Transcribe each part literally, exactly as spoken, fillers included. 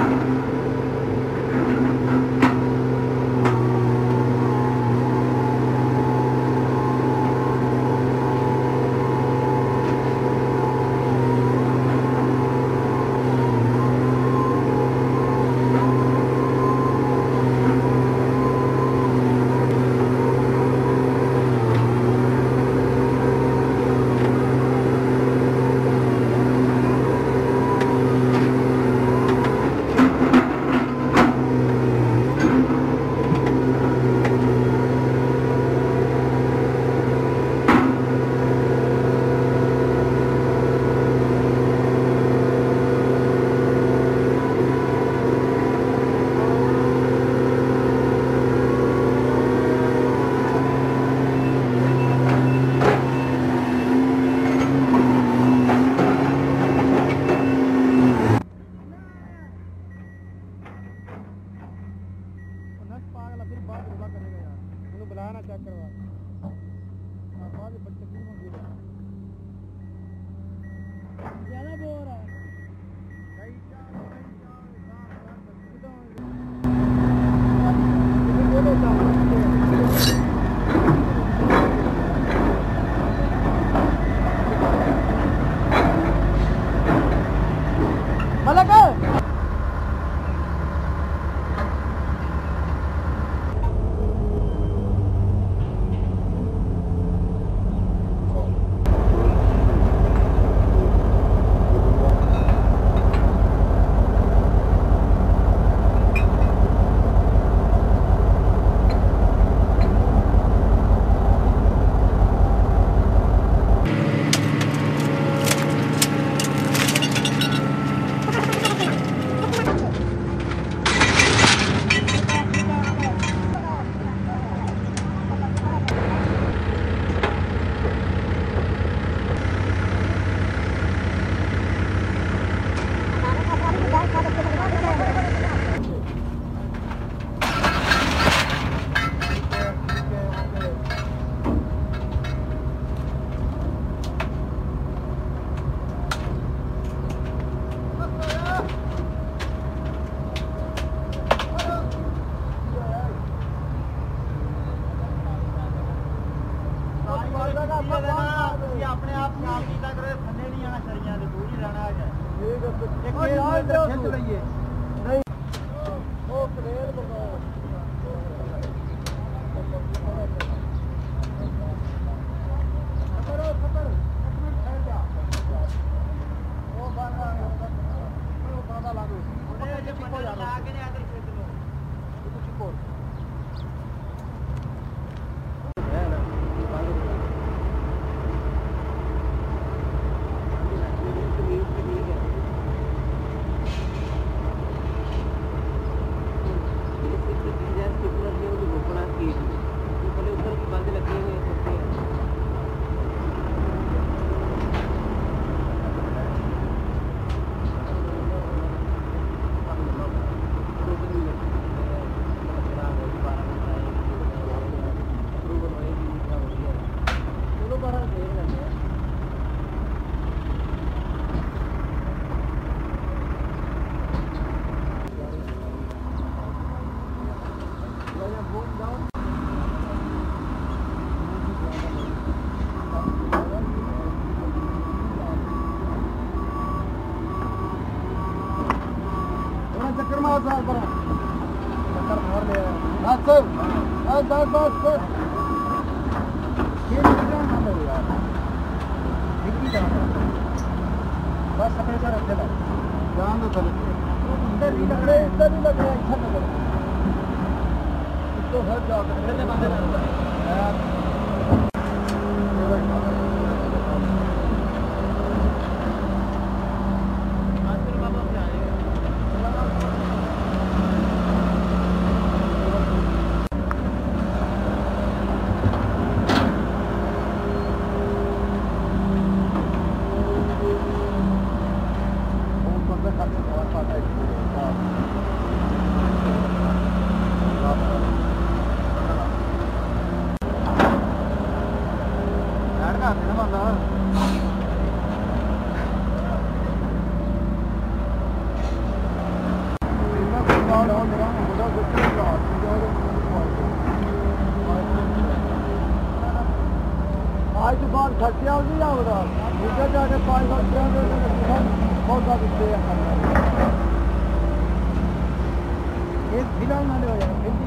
अपने आप काम नहीं लग रहे थने नहीं आना चाहिए तो दूर ही रहना है एक किलोमीटर खींच लइए नहीं ओ प्लेयर बताओ करो खतर एक मिनट ठहर जा वो बांधा वो बांधा लागू उन्हें ये चिको जा रहा आगे नहीं आकर खेत लो तो चिको चक्कर मार साल पर चक्कर मार ले बस बस बस बस बस ये निकलना ना लो यार ठीक ही जाना बस अपने से रख देना जान दो चलो इधर भी लग रहे इधर भी लग रहे अच्छा लग रहा इसको हट जाओ मेरे बंदे यार बार खर्चे आओ नहीं आओ रहा नीचे जाके पाँच सौ रुपया बहुत सा दिखते हैं ये फिलहाल ना ले जाए फिर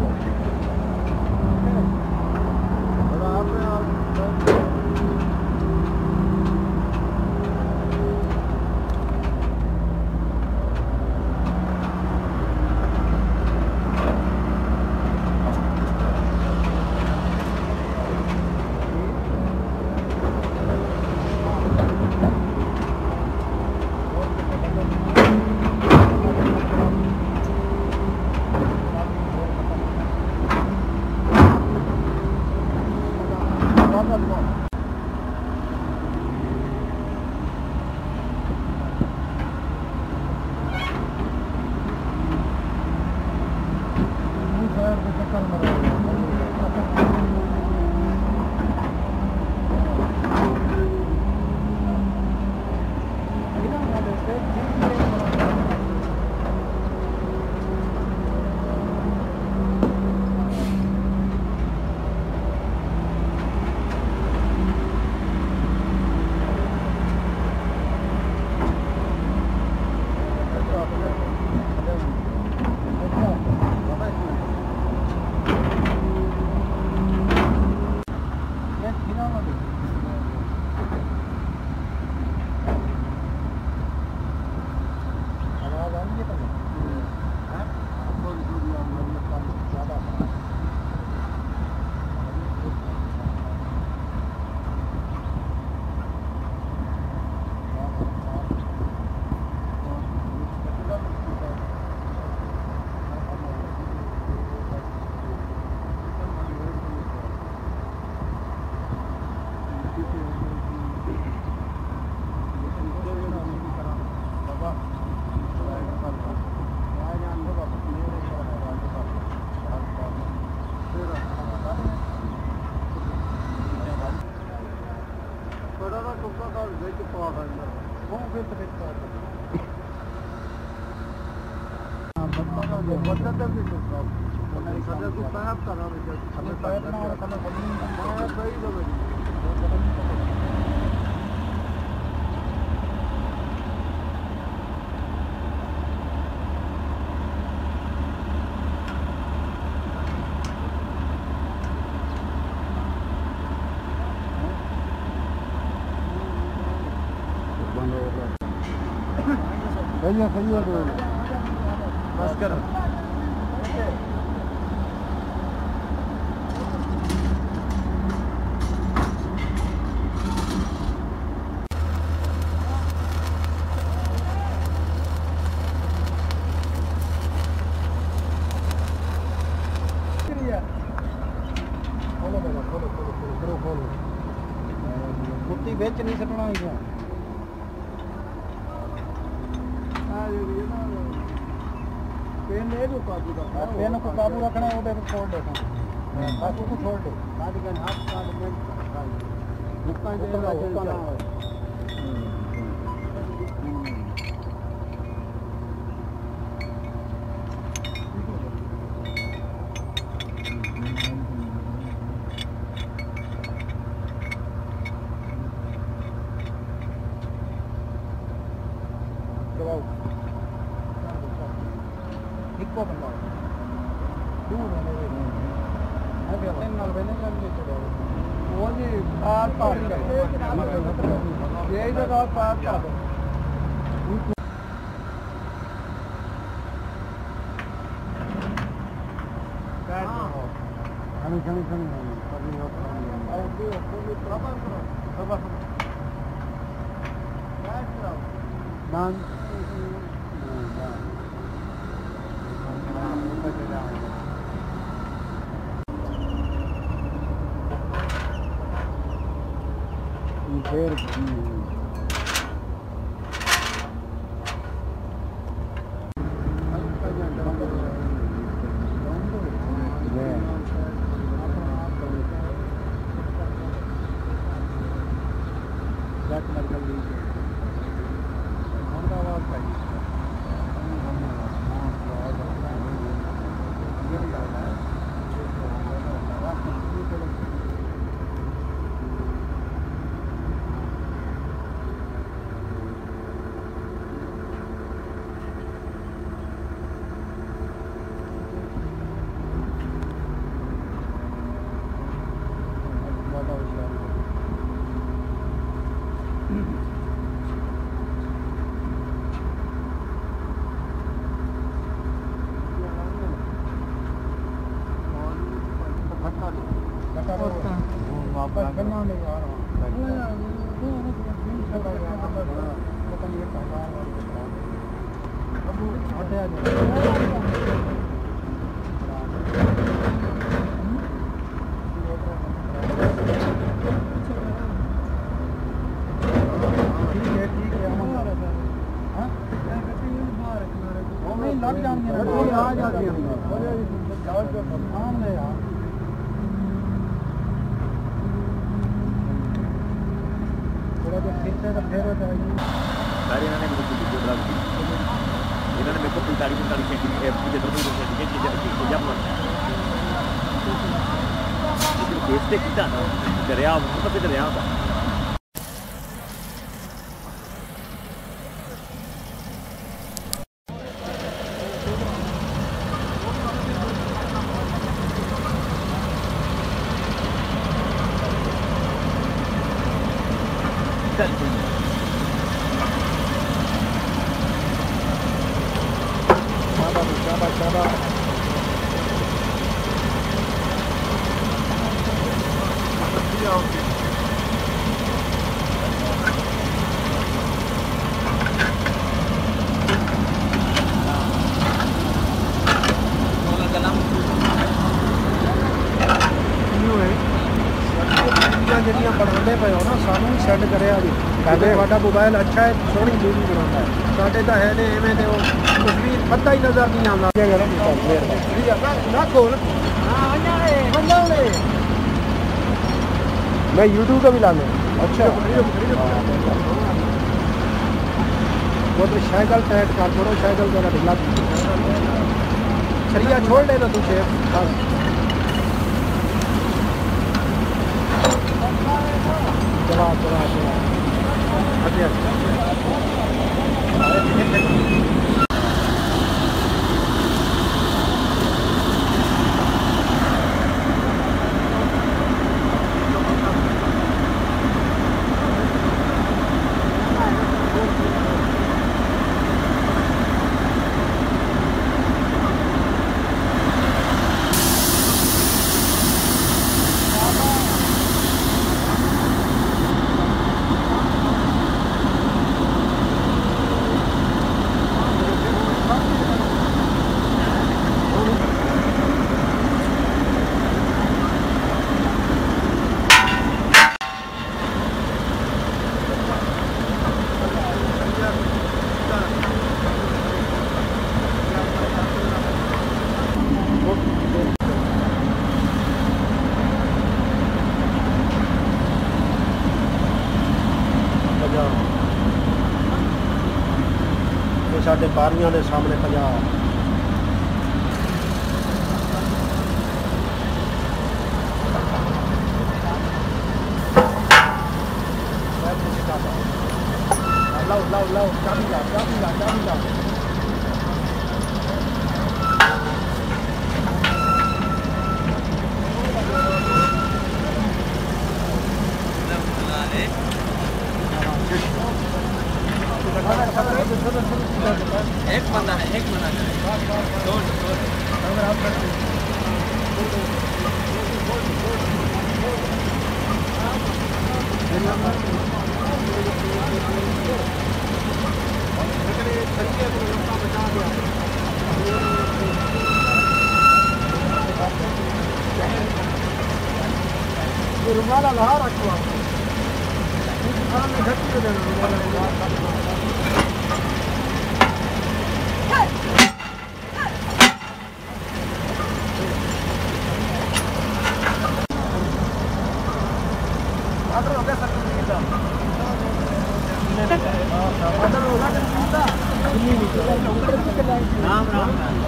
भैया भैया बस करो खोलो खोलो खोलो खोलो खोलो कुत्ती बेच नहीं सकना है पेन ले जो काबू रखना पेन को काबू रखना है वो देखो छोड़ देना बाकी को छोड़ दे काट के हाथ काट में मुक्का देगा चलता है इको बंदा दूर है मेरे मैं भी अपने नाल बने कर ले चले वो जी पार पार ये जगह पार पार खानी खानी खानी खानी और भी कोई प्रॉब्लम करो सब राइट करो मान फिर ले यार लग जाएंगे आ जाती है यार थोड़ा जब खींचे तो फिर हो जाएगी सारी इन्होंने मुझे वीडियो बना दी इन्होंने मेरे को पैंतालीस पैंतालीस सेंटीमीटर मुझे दो दो सेंटीमीटर की जब लेकिन बेस्ते किया ना दरिया बहुत से दरिया होता ਜਿਹੜੀਆਂ ਬਣਾਉਂਦੇ ਪਏ ਹੋ ਨਾ ਸਾਨੂੰ ਵੀ ਸੈਂਡ ਕਰਿਆ ਜੀ ਕਹਿੰਦੇ ਤੁਹਾਡਾ ਮੋਬਾਈਲ ਅੱਛਾ ਹੈ ਸੋਹਣੀ ਵੀਡੀਓ ਬਣਾਉਂਦਾ ਹੈ ਸਾਡੇ ਤਾਂ ਹੈ ਨੇ ਐਵੇਂ ਤੇ ਉਹ ਤਸਵੀਰ ਪਤਾ ਹੀ ਨਜ਼ਰ ਨਹੀਂ ਆਉਂਦਾ ਨਾ ਖੋਲ ਹਾਂ ਆਏ ਬੰਦਾ ਨੇ मैं यूट्यूब का भी लाने अच्छा वो तो साइकिल टाइट कर छोड़ो साइकिल जरा ढिला सरिया छोड़ ले तो तुझे चला चला चला साढ़े बारियां के सामने पंजाब लाओ लाओ लाओ चाबी ला चाबी ला चाबी ला एक बंदा है एक बंदा है दो दो अगर आप करते रुमाला लहा रखो आप घट के देना राम राम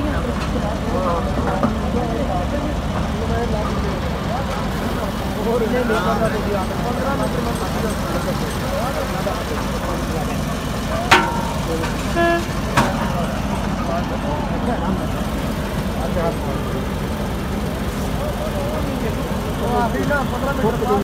पंद्रह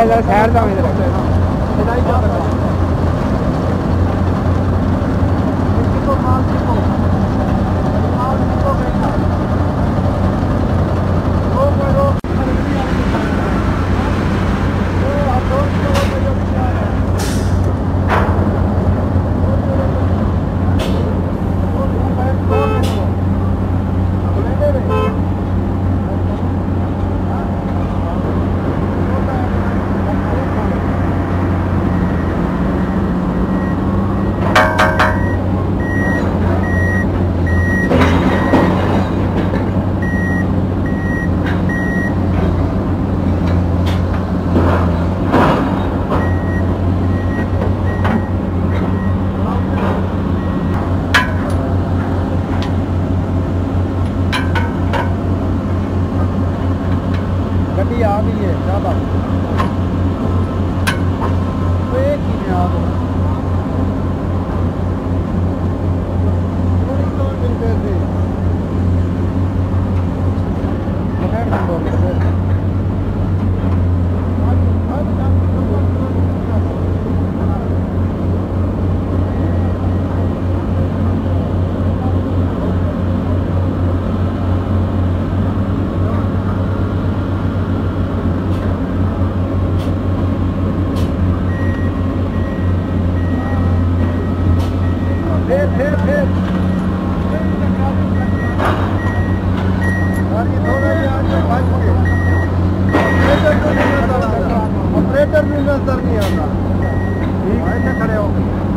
इधर साइड जाओ इधर नहीं जा सकता इसको माल को माल को बेटा वो करो आ गई है क्या बात तो एक ही में आ गई फिर फिर फिर ऑपरेटर भी नजर नहीं आता ठीक है खड़े हो